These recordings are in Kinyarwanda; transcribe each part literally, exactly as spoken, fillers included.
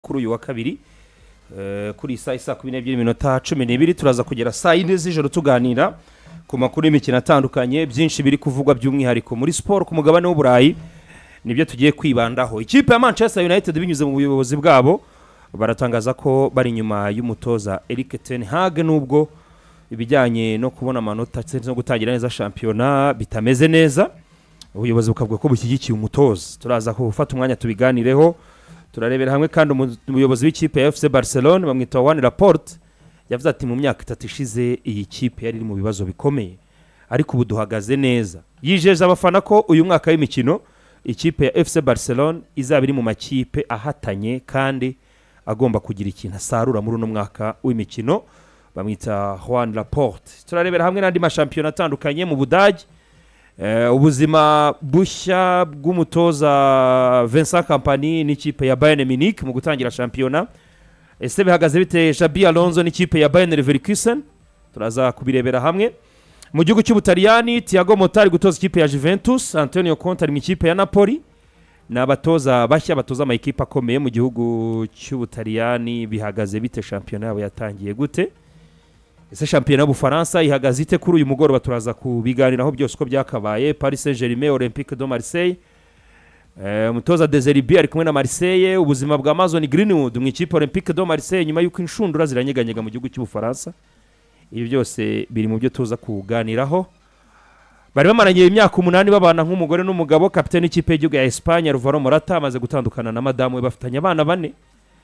kuri uyu wa kabiri uh, kuri saa isa kumi n'ebyiri minota cumi n'ibiri turaza kugera saa yine z'ijoro tuganira ku makuru y'imikino atandukanye byinshi biri kuvugwa by'umwihariko muri sport ku mugabane w'Uburayi nibyo tugiye kwibandaho. Ikipe ya Manchester United binyuze mu buyobozi bwabo baratangaza ko bari nyuma y'umutoza Erik ten Hag nubwo ibijyanye no kubona amanota ndetse no gutangira neza shampiyona bitameze neza, ubuyobozi bukavuga ko bushyigikiye umutoza. Turaza gufata umwanya tubiganireho, turarebera hamwe kandi umuyobozi w'ikipe ya F C Barcelona bamwita Juan Laporte yavuze ati mu myaka itatu ishize iyi kipe yari iri mu bibazo bikomeye ariko ubu duhagaze neza. Yijeje abafana ko uyu mwaka w'imikino ikipe ya F C Barcelona izaba iri mu makipe ahatanye kandi agomba kugira ikintu asarura muri uno mwaka w'imikino. Bamwita Juan Laporte. Turarebera hamwe n'andi mashampiyona atandukanye mu Budage. Uh, ubuzima bushya bw'umutoza Vincent Kompany n'ikipe ya Bayern Munich mu gutangira shampiyona. Ese bihagaze bite Xabi Alonso n'ikipe ya Bayern Leverkusen? Turaza kubirebera hamwe. Mu gihugu cy'Ubutaliyani Thiago Motta ari gutoza ikipe ya Juventus, Antonio Conte ari mu ikipe ya Napoli. N'abatoza bashya batoza ama ekipa akomeye mu gihugu cy'Ubutaliyani. Bihagaze bite shampiyona yabo yatangiye gute? Ese shampiyona y'Ubufaransa ihagaze ite kuri uyu mugoroba? Turaza kubiganiraho byose uko byakabaye. Paris Saint-Germain, Olympique de Marseille, eh umutoza Deserbi ari kumwe na Marseille. Ubuzima bwa Mason Greenwood mu ikipe Olympique de Marseille nyuma y'uko inshundura ziranyeganyega mu gihugu cy'Ubufaransa. Ibi byose biri mu byo tuza kuganiraho. Bari bamaranye imyaka umunani babana nk'umugore n'umugabo. Kapiteni w'ikipe y'igihugu ya Espagne Alvaro Morata amaze gutandukana na madamu we bafitanye abana bane.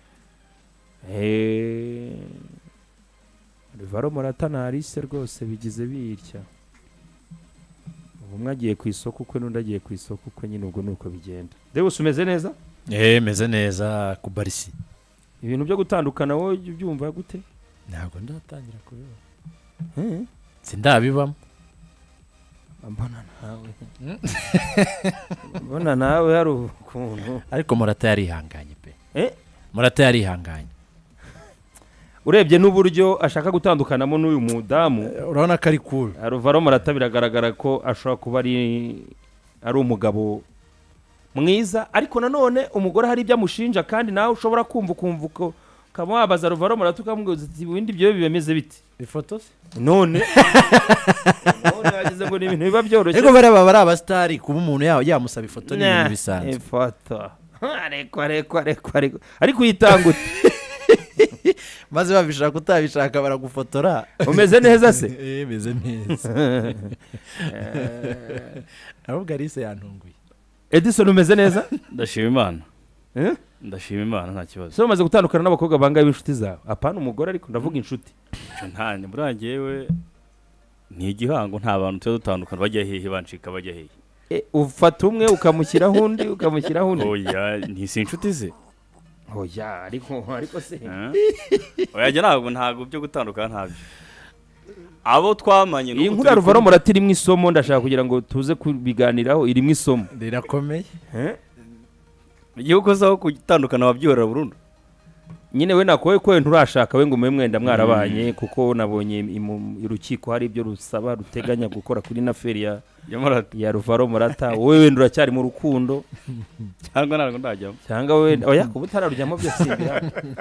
Eh Alvaro Morata na Alice rwose bigize birya. Umwe agiye ku isoko ukwe n'undi agiye ku isoko ukwe, nyine ubwo nuko bigenda. Deus umeze neza? Eh meze neza ku Barisi. Ibintu byo gutandukana wowe byumva gute? Ntabwo ndatangira kubibona. Eh? Sindabibamo. Mbona nawe. Mbona nawe hari ukuntu. Ariko Morata yari ihanganye pe. Eh? Morata yari ihanganye. Urebye n'uburyo ashaka gutandukanamo n'uyu mudamu, urabona ko ari cool. Alvaro Morata biragaragara ko ashobora kuba ari ari umugabo mwiza, ariko nanone umugore hari ibyo amushinja kandi nawe ushobora kumva kumva ko kamabaza Alvaro Morata ukamubwira ati ibindi byo bimeze biti ifoto se none none yagize ngo ni ibintu biba byoroshye. Ego baraba bari abastari kuba umuntu yaho yamusaba ifoto ni ibintu bisanzwe. Ifoto ariko ariko ariko ariko ariko yitangute maze babishaka kutabishaka baragufotora. Umeze neza se? Eh meze neza. Ahubwo Alice yantunguye. Edison umeze neza? Ndashima Imana. Eh? Ndashima Imana nta kibazo. So umaze gutandukana n'abakobwa bangaye b'inshuti zawe? Apana umugore ariko ndavuga inshuti. Nta ni burangiyewe ni igihango, nta bantu tyo dutandukana bajya hehe bancika bajya hehe. Eh ufata umwe ukamushyira hundi ukamushyira hundi. Oya ni si inshuti ze. Oya ariko ariko se. Oya jya ntabwo ntabwo byo gutandukana ntabyo. Abo twamanye no inkuru Alvaro Morata iri mu isomo, ndashaka kugira ngo tuze kubiganiraho. Iri mu isomo rirakomeye. Eh? Igihugu zaho kugitandukana wabyora burundu. Nyine we nakowe ko nturashaka we ngo mwe mwenda mwarabanye, kuko nabonye irukiko hari ibyo rusaba ruteganya gukora kuri naferi ya ya Alvaro Morata. Wowe wenda uracyari mu rukundo cyangwa ntabwo ndajyamo cyangwa we oya kuba utararujyamo byose bya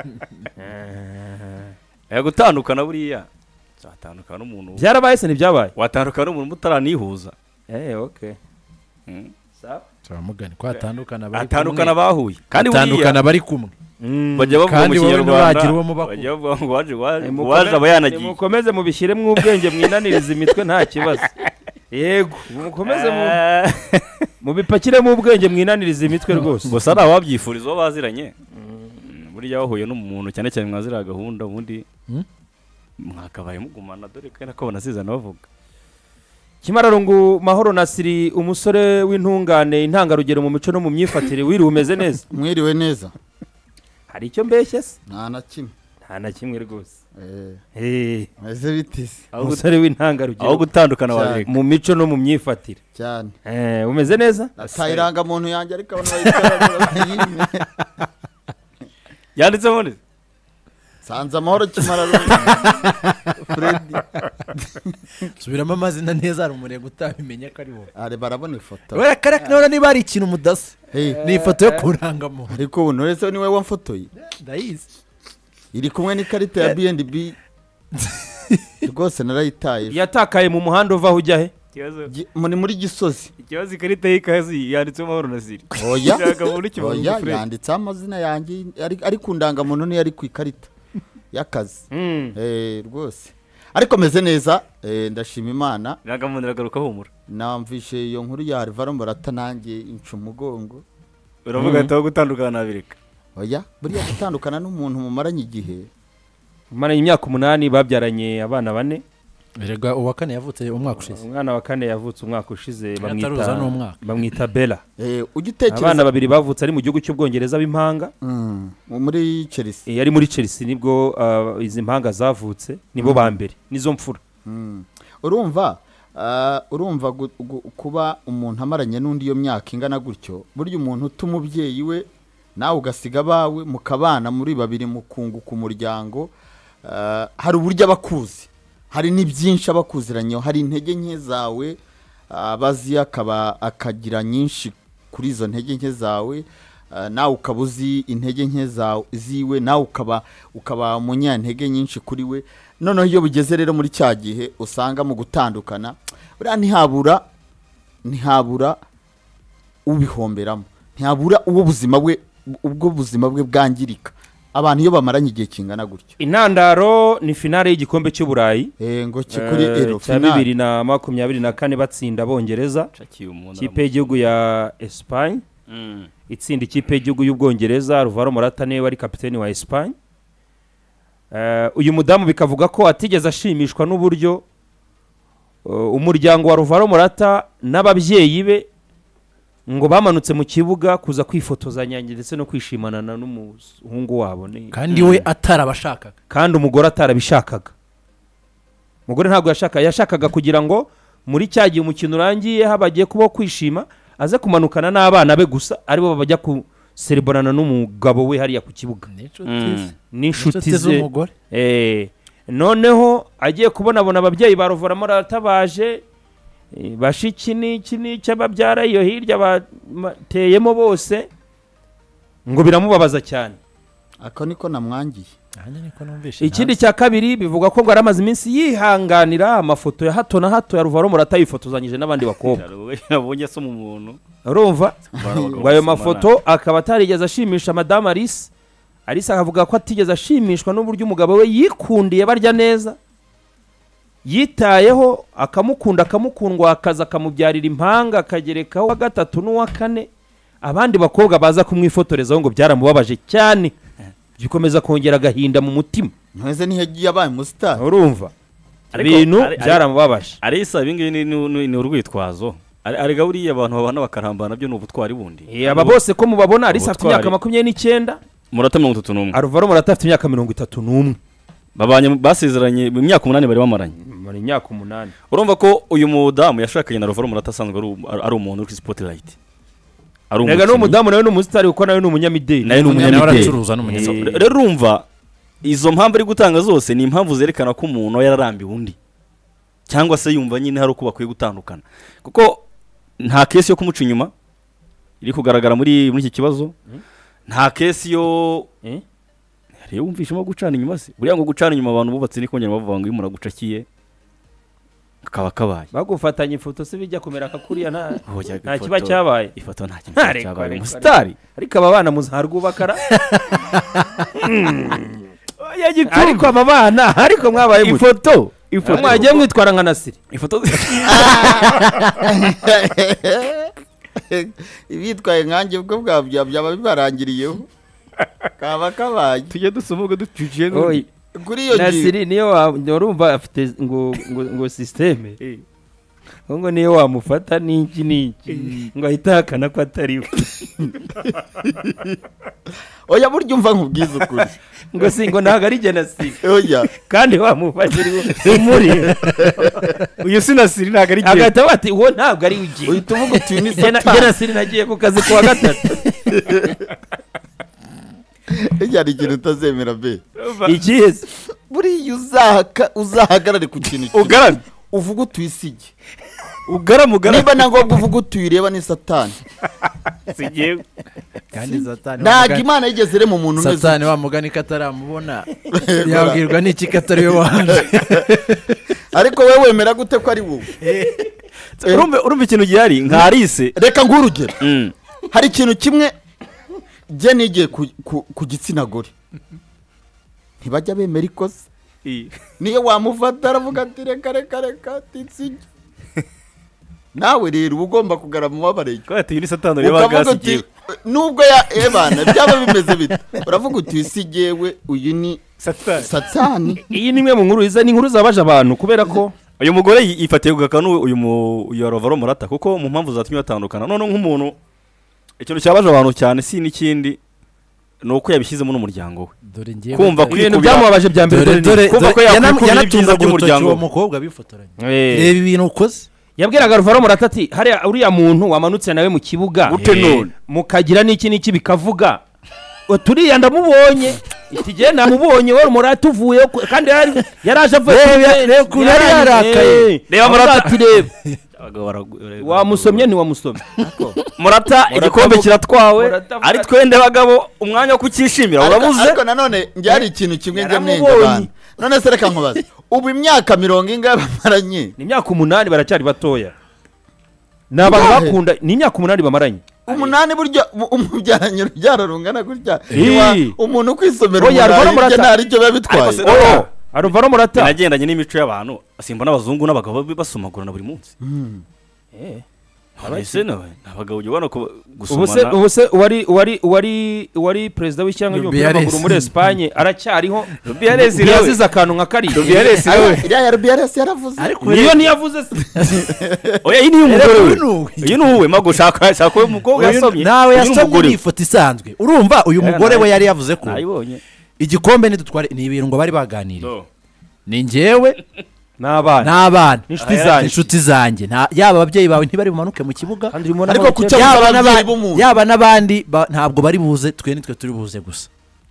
eh gutandukana buriya zatandukana n'umuntu byarabaye se ntibyabaye watandukana n'umuntu mutaranihuza. Eh okay mm. Sawa turamugani ko atandukana bari atandukana bahuye kandi atandukana bari kumwe. Bajya bavuga mu Kinyarwanda bajya bavuga ngo waje waje abayanagiye. Mukomeze mubishyire mu ubwenge mwinaniriza imitwe nta kibazo. Yego mukomeze mu mubipakire mu ubwenge mwinaniriza imitwe rwose. Gusa ari ababyifuriza bo baziranye. Buriya wahuye n'umuntu cyane cyane mwazira gahunda ubundi mwakabaye mugumana, dore ko nako banasizana bavuga. Kimararungu Mahoro Nasiri umusore w'intungane intangarugero mu mico no mu myifatire, wiri umeze neza? Mwiriwe neza. Hari icyo mbeshye se? Nta na kimwe. Nta na kimwe rwose. Eh. Eh. Meze bitise. Umusore w'intangarugero aho gutandukana wareka mu mico no mu myifatire. Cyane. Eh umeze neza? Atayiranga muntu yanjye ariko abantu bayikora. Yanditse muri Sanza Mahoro Kimararungu. Brady. subiramo amazina neza hari umurego utabimenya ko ari wowe Are barabona ifoto. we karaka nora niba ari ikintu mudasa Hey, ni ifoto yo kurangamuntu ariko ubu nurese niwe wamfotoye. ndayizi Iri kumwe n'ikarita ya B N B. Rwose narayitaye. yatakaye mu muhanda uva aho ujya he ikibazo Gi- muri muri Gisozi. ikibazo ikarita y'ikazi yanditseho Mahoro Nasiri Oya. Iragamuntu kibazo Oya Fred. yanditseho amazina yanjye ari ari ku ndangamuntu ni ari ku ikarita y'akazi. Mm. Eh rwose. Ariko meze neza eh, ndashima Imana. iragamuntu iragaruka humura Namvishe iyo nkuru ya Alvaro Morata nanjye incu umugongo. uravuga ati aho gutandukana nabireka Oya buriya gutandukana n'umuntu mumaranye igihe. maranye imyaka umunani babyaranye abana bane erega uwa kane yavutse umwaka ushize umwana wa kane yavutse umwaka ushize Ataruza bamwita n'umwaka. bamwita Bella Eh ujya utekereza abana babiri bavutse ari mu gihugu cy'ubwongereza b'impanga Mm, muri Chelsea. Eh, yari muri Chelsea nibwo ah, izi mpanga zavutse nibo ba mbere nizo mfura Mm. Urumva ah, urumva gu- gu- kuba umuntu amaranye n'undi iyo myaka ingana gutyo burya umuntu utuma umubyeyi we nawe ugasiga abawe mukabana muri babiri mukunguka umuryango ah, hari uburyo abakuzi hari n'ibyinshi abakuziranyeho hari intege nke zawe abazi akaba akagira nyinshi kuri izo ntege nke zawe ah, nawe ukaba uzi intege nke zawe ziwe nawe ukaba ukaba umunyantege nyinshi kuri we noneho iyo bugeze rero muri cya gihe usanga mu gutandukana buriya ntihabura ntihabura ubihomberamo ntihabura uwo buzima bwe ubwo buzima bwe bwangirika abantu iyo bamaranye igihe kingana gutyo intandaro ni finale y'igikombe cy'uburayi eh ngo kuri eh, ero cya final bibiri na makumyabiri na kane batsinda abongereza cakiye umuntu ikipe y'igihugu ya Espagne mm. itsinda ikipe y'igihugu y'ubwongereza Alvaro Morata niwe wari kapiteni wa Espagne. Eh, uyu mudamu bikavuga ko atigeze ashimishwa n'uburyo uh, umuryango wa Alvaro Morata n'ababyeyi be ngo bamanutse mu kibuga kuza kwifotozanya ndetse no kwishimana na n'umuhungu wabo ni kandi we atarabashakaga kandi umugore atarabishakaga umugore ntabwo yashaka yashakaga kugira ngo muri cya gihe umukino urangiye habagiye kubaho kwishima aze kumanukana n'abana be gusa aribo bajya kusereborana n'umugabo we hariya ku kibuga Mm. n'inshuti ze z'umugore eh, noneho agiye kubonabona ababyeyi ba Alvaro Morata baje eh, bashiki n'iki n'iki ababyara iyo hirya bateyemo bose ngo biramubabaza cyane. ako niko namwangiye ahanye niko numvishe Ikindi cya kabiri bivuga ko ngo aramaze iminsi yihanganira amafoto ya hato na hato ya Alvaro Morata yifotozanyije n'abandi bakobwa nabonye asoma umuntu urumva ngo ayo mafoto akaba atarigeze ashimisha Madame Alice Alice akavuga ko atigeze ashimishwa n'uburyo umugabo we yikundiye barya neza yitayeho akamukunda akamukundwa akaza akamubyarira impanga akagerekaho wa gatatu n'uwa kane abandi bakobwa baza kumwifotorezaho ngo byaramubabaje cyane gikomeza kongera agahinda mu mutima nteze nihegiye abaye umustar urumva Ariko- ibintu ari- ari- byaramubabaje arisa ibingibi ni, ni, ni, ni urwitwazo Ari- arega buriya abantu babana bakarambana nabyo ni ubutwari bundi Eh, aba bose ko mubabona Alice afite Ubutwari. imyaka makumyabiri n'icyenda Morata mirongo itatu n'umwe Alvaro Morata afite imyaka mirongo itatu n'umwe babanye basezeranye mu myaka umunani bari bamaranye muri imyaka umunani urumva ko uyu mudamu yashakanye na Alvaro Morata asanzwe ari u- ari umuntu uri kuri spotlight ari rega umukinnyi. n'umudamu nawe ni umusitari kuko nawe ni umunyamideli nawe ni nawe umunyamideli aracuruza n'umunyamideli So, rero urumva izo mpamvu ari gutanga zose ni impamvu zerekana ko umuntu yararambiwe undi cyangwa se yumva nyine hari uko bakwiye gutandukana kuko nta kesi yo kumuca inyuma iri kugaragara muri muri iki kibazo nta kesi yo Eh? rero wumvishemo gucana inyuma se buriya ngo gucana inyuma abantu bubatse ni kongera bavuga ngo iyo umuntu agucakiye akaba kabaye bagufatanya ifoto se bijya kumera kakuriya nta Oya, nta ifoto- kiba cyabaye ifoto nta kintu Ariko, cyabaye ariko, umusitari ariko aba bana muzarwubakara ariko aba bana ariko mwabaye muto ifoto ifoto mwagiye mwitwara nka Nasiri ifoto ibitwaye nkanjye ubwo bwabyo byaba bibarangiriyeho kaba kabaye tujye dusoma ubwo ducuciye Oy, kuri iyo ngingo Nasiri niyo wa- urumva afite ngo ngo ngo systeme ngo niyo wamufata n'iki n'iki ngo ahita ahakana ko atari we oya burya umva nkubwiza ukuri ngo si ngo ntabwo ari jye Nasiri oya kandi wamufashije umuri uyu si Nasiri ntabwo ari agahita bati uwo ntabwo ari ugiye uhita uvuga uti uyu ni jye na- jye satani Nasiri nagiye ku kazi kuwa gatatu iki hari ikintu utazemera be ikizi buriya uzahaka uzahagarare ku kintu kimwe. ugarame uvuga utwisige ugarame ugarame niba na ngombwa uvuga utuyireba ni satani sigiye kandi satani ntabwo imana yigeze irema umuntu umeze satani wa mugani kataramubona yabwirwa n'iki katari we waje ariko wowe wemera gute ko ari wowe urumva urumva ikintu gihari nka Alice reka nguhe urugero Mm. hari ikintu kimwe jye nigiye ku- ku- ku gitsina gore ntibajya bemera ikosa I- niyo wamufata aravuga ati reka reka reka titsige nawe rero uba ugomba kugarama umubabare ko ati ni satani reba ukavuga gasi uti giye nubwo ya ebana byaba bimeze bite uravuga uti isigewe uyu ni satani satani iyi ni imwe mu nkuru iza ni inkuru zabaje abantu kubera ko uyu mugore yi- yifatiye ku gakanu uyu mu uyu Alvaro Morata kuko mu mpamvu zatumye batandukana none nk'umuntu ikintu cyabaje abantu cyane si n'ikindi ni uko yabishyizemo n'umuryango we dore ngiye kumva ibintu kwikubira byamwabaje bya mbere dore dore kumva ko yakwikubira ibyiza by'umuryango. uwo mukobwa bifotoranye Eh, reba ibintu ukoze yabwiraga Alvaro Morata ati hariya uriya muntu wamanutse nawe mu kibuga Gute none? mukagira n'iki n'iki bikavuga O, turiya ndamubonye iti jye namubonye we Morata uvuye ku- kandi yari yaraje avuye Reba, kuri benshi, reba ukuntu yari yari- yarakaye. eh, Reba avuga Morata. ati reba Abagabo bara- wamusomye ntiwamusomye Morata igikombe avuga- kiratwawe Morata avuga ari ati- twende bagabo umwanya wo kucyishimira Ariko- urabuze ariko nanone njye hari ikintu kimwe njya mwenga Yaramubonye. abantu none se reka nkubaze ubu imyaka mirongo ingahe bamaranye ni imyaka umunani baracyari batoya ni abantu Ubahe. bakunda ni imyaka umunani bamaranye umunani burya umu- umubyaranye urubyaro rungana gutya Eh. Niwa- umuntu ukwisomera Oya, Alvaro umurayi Morata. ibyo ntari byo biba bitwaye Ariko se- oh Alvaro Morata nagendanye n'imico y'abantu asimba n'abazungu n'abagabo basomagurana buri munsi Eh. ese nawe abagabo ujya ubona ko ubu se gusomana ubu se wari wari wari wari perezida w'ishyanga ry'umupira Rubiales. w'amaguru muri Espagne aracyariho Rubiales nawe. yazize akantu nka kariya Rubiales nawe. iriya ya rubiales yaravuze ariko niyo niyavuze se oya iyi ni iy'umugore we Uyu ni uwe. iyi ni uwe mago shaka shaka uyu mukobwa Uyu- yasomye nawe Uyu ni yasomye umugore ni we. ifoto isanzwe urumva uyu Eh, mugore we nayo- yari yavuze ko nayibonye igikombe nidutware ni ibintu ngo bari baganiriye Do. ni njyewe n'abana n'abana n'inshuti Aya- zanjye inshuti zanjye nta- yaba ababyeyi bawe ntibari bumanuke mu kibuga kandi urimo Ariko n'abakecuru. kucyo- yaba ababyeyi n'aba- b'umuntu. yaba n'abandi ba- ntabwo bari buze twe nitwe turi buze gusa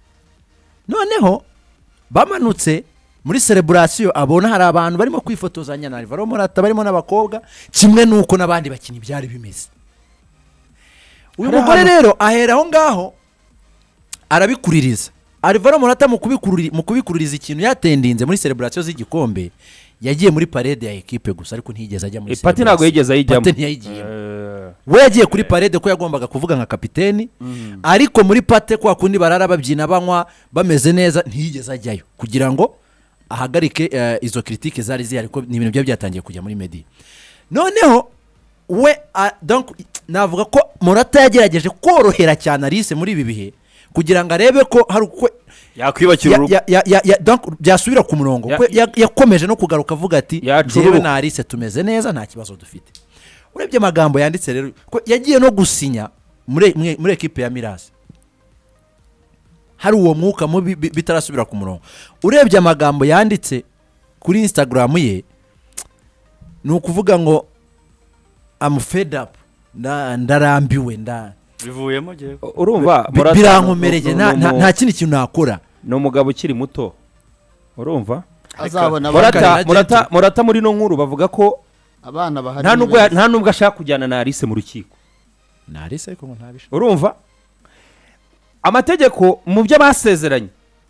noneho bamanutse muri celebration abona hari abantu barimo kwifotozanya na Alvaro Morata barimo n'abakobwa kimwe nuko n'abandi bakinnyi byari bimeze uyu Hari mugore ahantu- rero ahera aho ngaho arabikuririza Alvaro Morata mu kubikururi- mu kubikuririza ikintu yatendinze muri celebration z'igikombe yagiye muri parade ya equipe gusa ariko ntiyigeze ajya muri Eh, Pati ntabwo yigeze ayijyamo Pati ntiyayigiyemo Eh, we yagiye kuri parede ko yagombaga kuvuga nka kapiteni ariko muri pate kwa kundi barara babyina banywa bameze neza ntiyigeze ajyayo kugira ngo ahagarike eh, izo kiritike zari zihari ko ni ibintu byari byatangiye kujya muri media noneho we ah, donc navuga ko Morata yagerageje korohera cyane Alice muri ibi bihe kugira ngo arebe ko hari uko yakwibakira ya- urugo ya- ya- ya- ya- donc byasubira ku murongo Ya- ko ya- yakomeje no kugaruka avuga ati Yacururuka. njyewe na Alice tumeze neza nta kibazo dufite urebye amagambo yanditse rero ko yagiye no gusinya muri muri- muri ekipe ya Mirasi hari uwo mwuka mubi bi- bitarasubira ku murongo urebye amagambo yanditse kuri Instagram ye ni ukuvuga ngo I'm fed up nda- ndarambiwe nda bivuyemo jewe urumva bi- Morata birankomereye ni- nta ni- nta- ni- nta kindi kintu nakora ni umugabo ukiri muto urumva azabona Morata- abana- Morata Morata Morata muri no nkuru bavuga ko abana bahari nta ni nubwo ya- benshi. nta nubwo ashaka kujyana na Alice mu rukiko na Alice ariko ngo ntabisha urumva amategeko mu byo basezeranye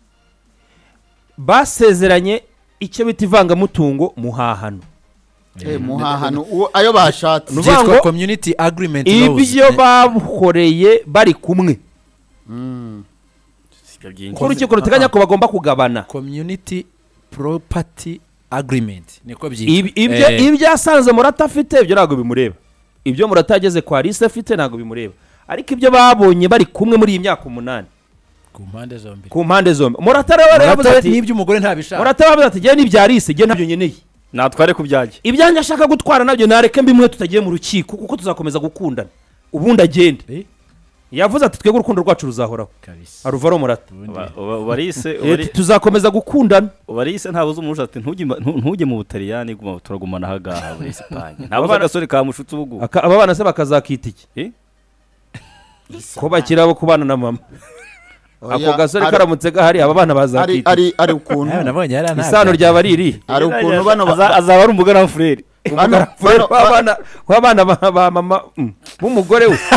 basezeranye icyo bita ivangamutungo muhahano Eh, muhahano uwo- ayo bashatse Ni ukuvuga byitwa ngo community agreement laws. ibyo bakoreye bari kumwe Mm. sibyo byinshi ko urukiko ruteganya ko bagomba kugabana community property agreement niko Ibi- byitwa ibyo Eh, ibyo yasanze Morata afite ibyo ntabwo bimureba ibyo Morata yageze kwa Alice afite ntabwo bimureba ariko ibyo babonye bari kumwe muri iyi myaka umunani ku mpande zombi ku mpande zombi Morata rero yavuze Morata ati n'ibyo umugore ntabishaka Morata yavuze ati njyewe n'ibya Alice njye ntabyo nkeneye natware ku byajye ibyanjye ashaka gutwara nabyo nareke mbimwe tutagiye mu rukiko kuko tuzakomeza gukundana ubundi agende Eh, yavuze ati twebwe urukundo rwacu ruzahoraho kabisa Alvaro Morata ubarise Eh, tuzakomeza gukundana ubarise ntabuze umurusha ati ntujye ma- ntu- ntujye mu Butaliyani guma turagumana hagaha muri Espagne ntabuze agasore ka mushutse ubugu Aka- aba bana se bakazakita iki Eh? ko bakiri abo kubana na mama ako gasore karamutse gahari aba bana bazakita ari ari ukuntu nawe nabonye yari anaga isano ryaba riri ari ukuntu bano Aza- azaba ari umugana fureri bano bano- w'abana w'abana ba ba mama mm, b'umugore we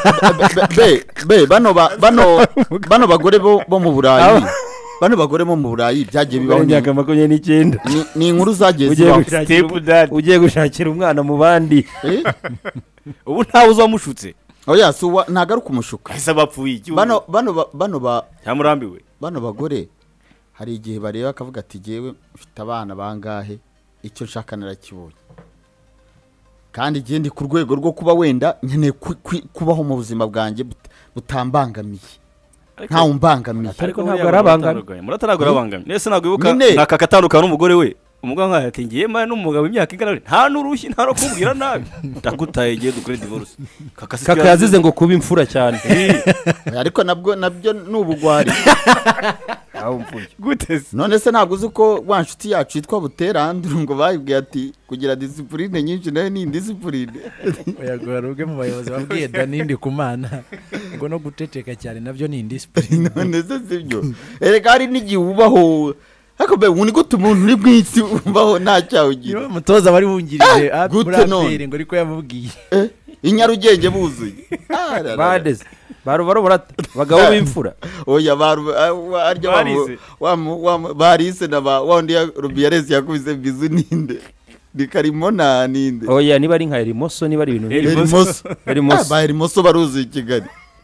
be be bano ba- bano bano bagore bo bo mu Burayi bano bagore bo mu Burayi byagiye bibaho ni- imyaka makumyabiri n'icyenda ni- ni inkuru zagiye ugiye zibaho gushakira Step um- dad. ugiye gushakira umwana mu bandi Eh? ubu ntawe uzamushutse oya si uwa- ntago ari ukumushuka ahise bapfuye igihugu bano bano ba- bano ba cyamurambiwe bano bagore hari igihe bareba akavuga ati jyewe mfite abana bangahe icyo nshaka narakibonye kandi igihe ndi ku rwego rwo kuba wenda nkeneye ku- ku- kubaho mu buzima bwanjye but- butambangamiye ntawe umbangamiye Ariko ntabwo arabangamye. murataragura arabangamye nese ntabwo wibuka Nyine. nakakatandukana n'umugore we umugabo nkaho ati ngiye mbaye n'umugabo imyaka ingana we, nta n'urushyi nta no kumubwira nabi ndagutaye igihe dukore divorce kakasi kaka yazize ngo kuba imfura cyane ariko nabwo nabyo ni ubugwari aho mvuye gute se none se ntabwo uzi ko wa nshuti yacu yitwa buteranduru ngo bayibwiye ati kugira disipurine nyinshi nayo ni indisipurine uyagora ubwe mu bayobozi babwiye danindi ku mana ngo no guceceka cyane nabyo ni indisipurine none se sibyo erega hari n'igihe ubaho ariko be ubu ni gute umuntu uri mu isi ubaho nta cyaha ugira niwe mutoza wari wungirije Ah, muri gute none? aperi ngo ariko yamubwiye Eh, i Nyarugenge buzuye Ah, ra, ra, ra. badeze barubara burata bagabo b'imfura oya baru ah, wa- arya wa mu- Barise. wa mu- wa mu- barise na ba wa undi ya Rubiyaresi yakubise bizu ninde ni karimo na ninde oya niba ari nka erimoso niba ari ibintu nk'ibyo. Erimoso Ah, erimoso ba Erimoso baruzuye i Kigali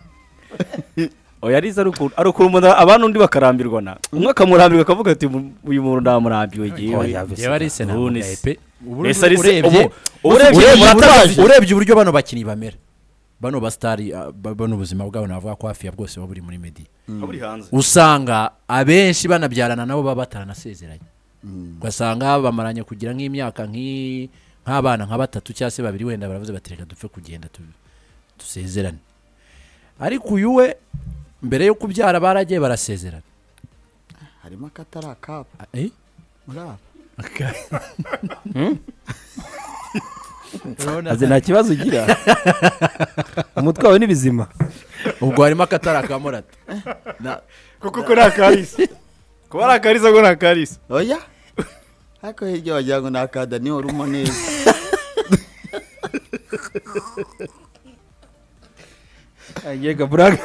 oya ariza ari ukuntu ari ukuntu umuntu abana undi bakarambirwa na umwe akamurambirwa akavuga ati "Mu- uyu muntu ndamurambiwe Oya, ngewe vese yewe ari se ubu ni namugaye se. pe Ubu Ese ari se- urebye ubu- urebye urebye urebye muratazi. urebye uburyo bano bakinnyi bamera bano basitari ah, ba- bano ubuzima bwabo navuga ko hafi ya bwose buba buri muri media buri hanze usanga abenshi banabyarana nabo baba bataranasezeranye ugasanga bamaranye kugira nk'imyaka nk'i- nk'abana nka batatu cyangwa se babiri wenda baravuze bati reka dupfe kugenda tu- dusezerane ariko uyu we mbere yo kubyara baragiye barasezerana harimo akatari akapa Ah, eh? muri aba azi nta kibazo ugira umutwe wawe ni bizima ubwo harimo akatari akamurata kuko ko nta karisa kuba ari akarisa ko nta karisa oya ariko hirya wagira ngo ni akada niho urimo neza yega buraga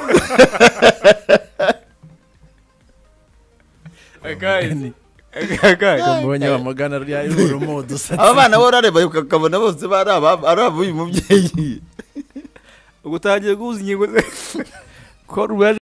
mubonye bamugana rya urumo udusatsi aba bana bo urareba ukakabona bose bari aba- ari ab'uyu mubyeyi ugutangiye guhuza ingingo ze ko